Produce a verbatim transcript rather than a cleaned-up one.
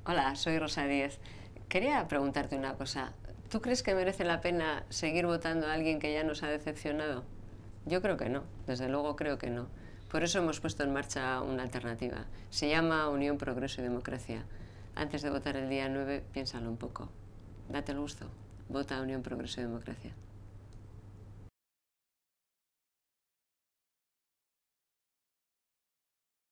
Hola, soy Rosa Díez. Quería preguntarte una cosa. ¿Tú crees que merece la pena seguir votando a alguien que ya nos ha decepcionado? Yo creo que no, desde luego creo que no. Por eso hemos puesto en marcha una alternativa. Se llama Unión, Progreso y Democracia. Antes de votar el día nueve, piénsalo un poco. Date el gusto. Vota Unión, Progreso y Democracia.